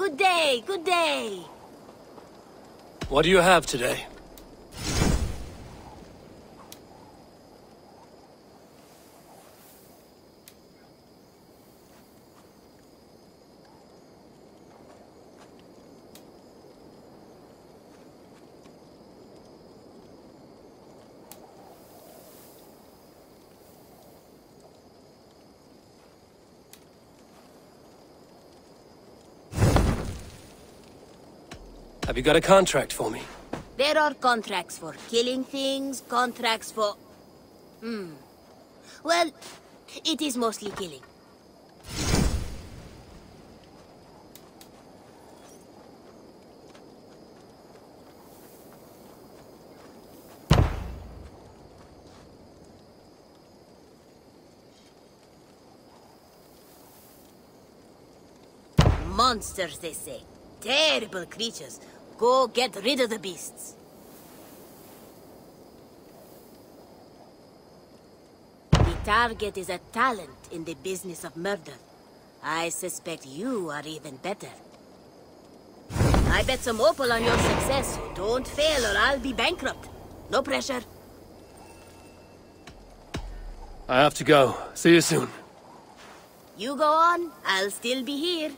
Good day, good day. What do you have today? Have you got a contract for me? There are contracts for killing things, contracts for... Well, it is mostly killing. Monsters, they say. Terrible creatures. Go get rid of the beasts. The target is a talent in the business of murder. I suspect you are even better. I bet some opal on your success, so don't fail or I'll be bankrupt. No pressure. I have to go. See you soon. You go on, I'll still be here.